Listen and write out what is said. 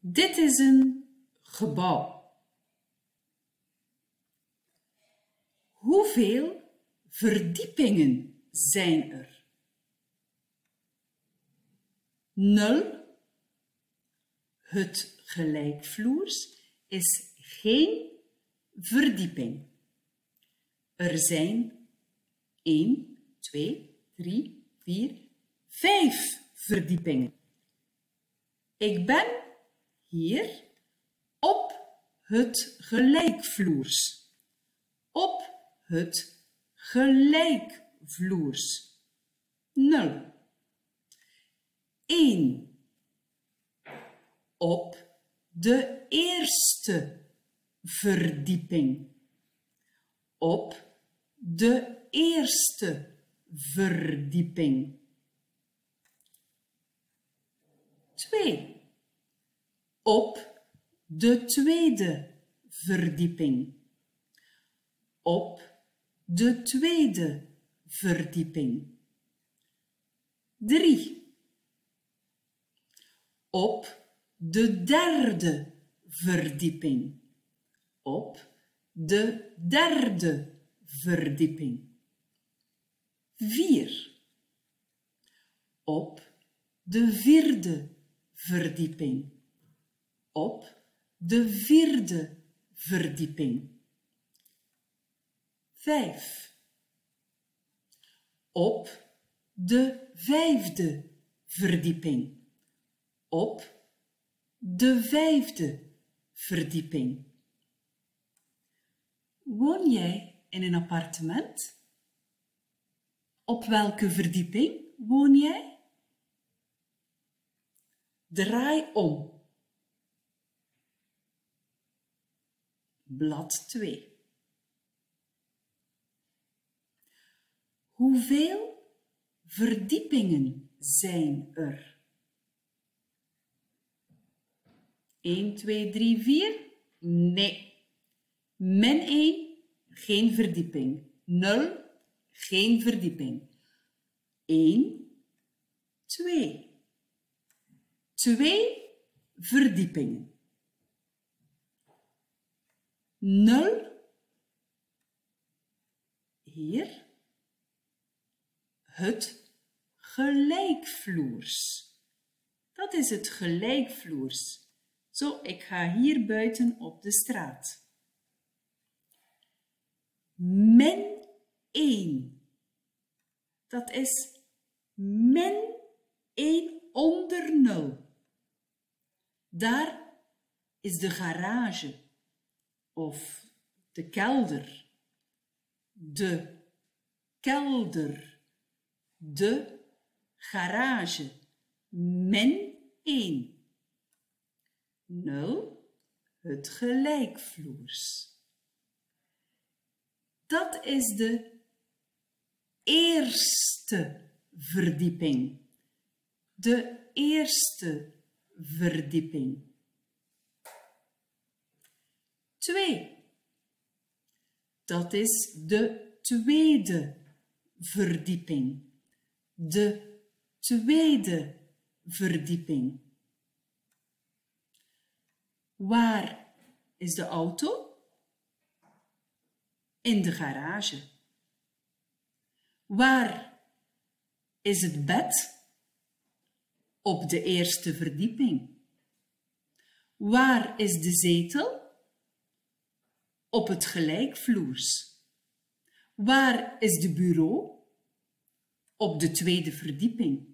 Dit is een gebouw. Hoeveel verdiepingen zijn er? 0. Het gelijkvloers is geen verdieping. Er zijn 1, 2, 3, 4, 5 verdiepingen. Ik ben hier op het gelijkvloers. Op het gelijkvloers. 0. 1. Op de eerste verdieping. Op de eerste verdieping. 2. Op de tweede verdieping. Op de tweede verdieping. 3. Op de derde verdieping. Op de derde verdieping. 4. Op de vierde verdieping. Op de vierde verdieping. 5. Op de vijfde verdieping. Op de vijfde verdieping. Woon jij in een appartement? Op welke verdieping woon jij? Draai om. Blad 2. Hoeveel verdiepingen zijn er? 1, 2, 3, 4? Nee. -1, geen verdieping. 0, geen verdieping. 1, 2. 2 verdiepingen. 0. Hier. Het gelijkvloers. Dat is het gelijkvloers. Zo, ik ga hier buiten op de straat. -1. Dat is -1 onder 0. Daar is de garage of de kelder. De kelder. De garage. -1. 0. Het gelijkvloers. Dat is de eerste verdieping. De eerste verdieping. 2. Dat is de tweede verdieping. De tweede verdieping. Waar is de auto? In de garage. Waar is het bed? Op de eerste verdieping. Waar is de zetel? Op het gelijkvloers. Waar is de bureau? Op de tweede verdieping.